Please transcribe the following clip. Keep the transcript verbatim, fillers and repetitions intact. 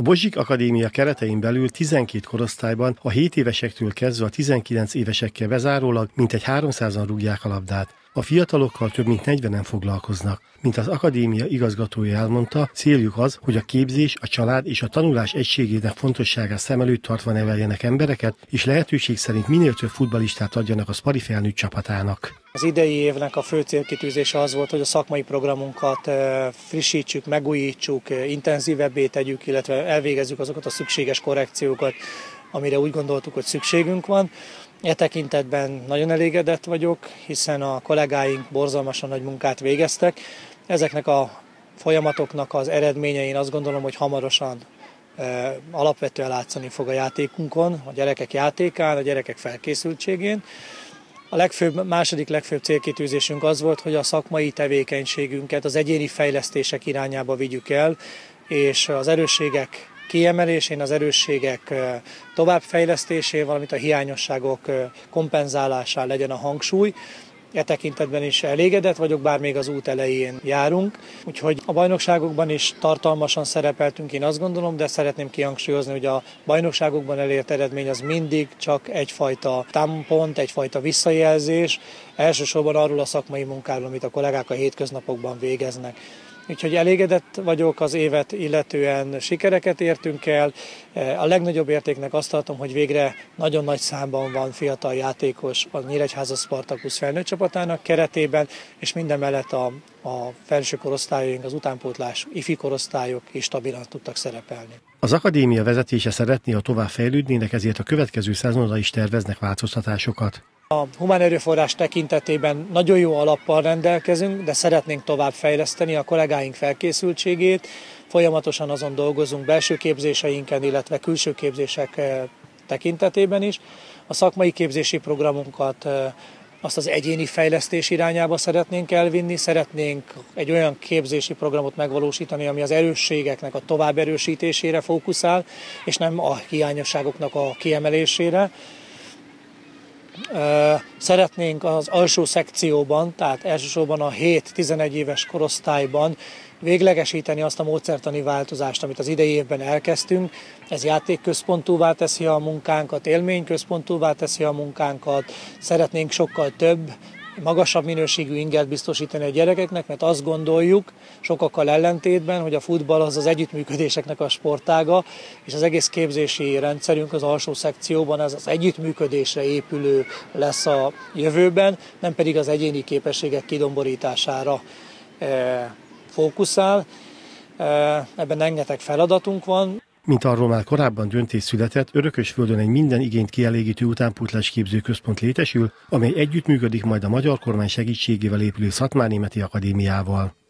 A Bozsik Akadémia keretein belül tizenkét korosztályban a hét évesektől kezdve a tizenkilenc évesekkel bezárólag mintegy háromszázan rúgják a labdát. A fiatalokkal több mint negyvenen foglalkoznak. Mint az akadémia igazgatója elmondta, céljuk az, hogy a képzés, a család és a tanulás egységének fontosságát szem előtt tartva neveljenek embereket, és lehetőség szerint minél több futballistát adjanak a Spari felnőtt csapatának. Az idei évnek a fő célkitűzése az volt, hogy a szakmai programunkat frissítsük, megújítsuk, intenzívebbé tegyük, illetve elvégezzük azokat a szükséges korrekciókat, amire úgy gondoltuk, hogy szükségünk van. E tekintetben nagyon elégedett vagyok, hiszen a kollégáink borzalmasan nagy munkát végeztek. Ezeknek a folyamatoknak az eredménye én azt gondolom, hogy hamarosan e, alapvetően látszani fog a játékunkon, a gyerekek játékán, a gyerekek felkészültségén. A legfőbb, második legfőbb célkitűzésünk az volt, hogy a szakmai tevékenységünket az egyéni fejlesztések irányába vigyük el, és az erősségek kiemelésén, az erősségek továbbfejlesztésén, valamint a hiányosságok kompenzálásán legyen a hangsúly. E tekintetben is elégedett vagyok, bár még az út elején járunk. Úgyhogy a bajnokságokban is tartalmasan szerepeltünk, én azt gondolom, de szeretném kihangsúlyozni, hogy a bajnokságokban elért eredmény az mindig csak egyfajta támpont, egyfajta visszajelzés, elsősorban arról a szakmai munkáról, amit a kollégák a hétköznapokban végeznek. Úgyhogy elégedett vagyok, az évet illetően sikereket értünk el. A legnagyobb értéknek azt tartom, hogy végre nagyon nagy számban van fiatal játékos a Nyíregyháza Spartacus felnőtt csapatának keretében, és mindemellett a, a felső korosztályaink, az utánpótlás ifi korosztályok is stabilan tudtak szerepelni. Az akadémia vezetése szeretné, ha tovább fejlődnének, ezért a következő szezonra is terveznek változtatásokat. A humán erőforrás tekintetében nagyon jó alappal rendelkezünk, de szeretnénk tovább fejleszteni a kollégáink felkészültségét. Folyamatosan azon dolgozunk belső képzéseinken, illetve külső képzések tekintetében is. A szakmai képzési programunkat azt az egyéni fejlesztés irányába szeretnénk elvinni, szeretnénk egy olyan képzési programot megvalósítani, ami az erősségeknek a tovább erősítésére fókuszál, és nem a hiányosságoknak a kiemelésére. Szeretnénk az alsó szekcióban, tehát elsősorban a hét-tizenegy éves korosztályban véglegesíteni azt a módszertani változást, amit az idei évben elkezdtünk. Ez játékközpontúvá teszi a munkánkat, élményközpontúvá teszi a munkánkat. Szeretnénk sokkal több, magasabb minőségű inget biztosítani a gyerekeknek, mert azt gondoljuk, sokakkal ellentétben, hogy a futball az az együttműködéseknek a sportága, és az egész képzési rendszerünk az alsó szekcióban ez az együttműködésre épülő lesz a jövőben, nem pedig az egyéni képességek kidomborítására e, fókuszál. E, ebben rengeteg feladatunk van. Mint arról már korábban döntés született, Örökösföldön egy minden igényt kielégítő utánpótlás képző központ létesül, amely együttműködik majd a magyar kormány segítségével épülő Szatmárnémeti Akadémiával.